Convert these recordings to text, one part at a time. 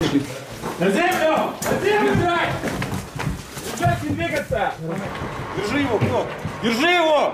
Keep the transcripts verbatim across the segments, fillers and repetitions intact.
На землю! На землю! Бежать! Бежать, не двигаться! Держи его, кто? Держи его!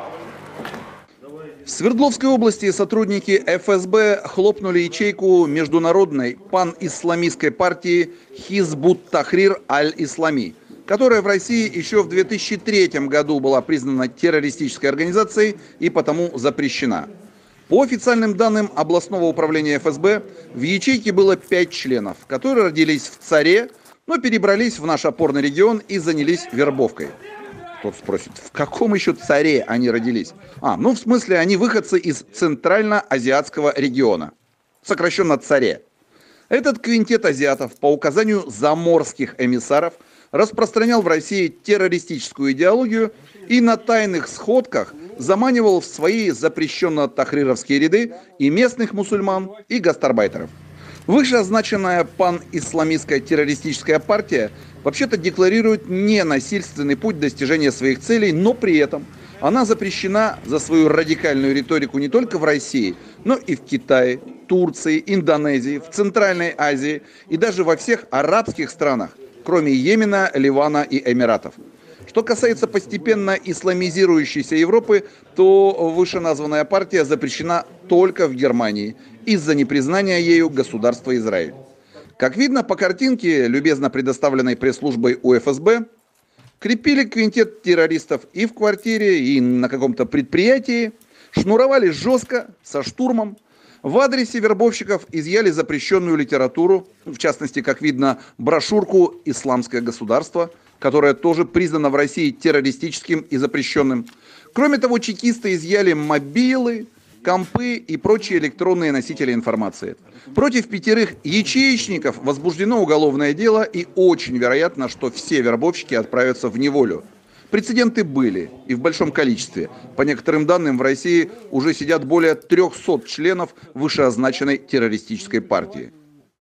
В Свердловской области сотрудники эф эс бэ хлопнули ячейку международной пан-исламистской партии Хизбут-Тахрир аль-Ислами, которая в России еще в две тысячи третьем году была признана террористической организацией и потому запрещена. По официальным данным областного управления эф эс бэ, в ячейке было пять членов, которые родились в Царе, но перебрались в наш опорный регион и занялись вербовкой. Кто-то спросит, в каком еще Царе они родились? А, ну в смысле, они выходцы из Центрально-Азиатского региона, сокращенно Царе. Этот квинтет азиатов по указанию заморских эмиссаров распространял в России террористическую идеологию и на тайных сходках заманивал в свои запрещенно-тахрировские ряды и местных мусульман, и гастарбайтеров. Вышеозначенная пан-исламистская террористическая партия вообще-то декларирует ненасильственный путь достижения своих целей, но при этом она запрещена за свою радикальную риторику не только в России, но и в Китае, Турции, Индонезии, в Центральной Азии и даже во всех арабских странах, кроме Йемена, Ливана и Эмиратов. Что касается постепенно исламизирующейся Европы, то вышеназванная партия запрещена только в Германии из-за непризнания ею государства Израиль. Как видно по картинке, любезно предоставленной пресс-службой у эф эс бэ, крепили квинтет террористов и в квартире, и на каком-то предприятии, шнуровали жестко, со штурмом. В адресе вербовщиков изъяли запрещенную литературу, в частности, как видно, брошюрку «Исламское государство», которая тоже признана в России террористическим и запрещенным. Кроме того, чекисты изъяли мобилы, компы и прочие электронные носители информации. Против пятерых ячеечников возбуждено уголовное дело, и очень вероятно, что все вербовщики отправятся в неволю. Прецеденты были, и в большом количестве. По некоторым данным, в России уже сидят более трехсот членов вышеозначенной террористической партии.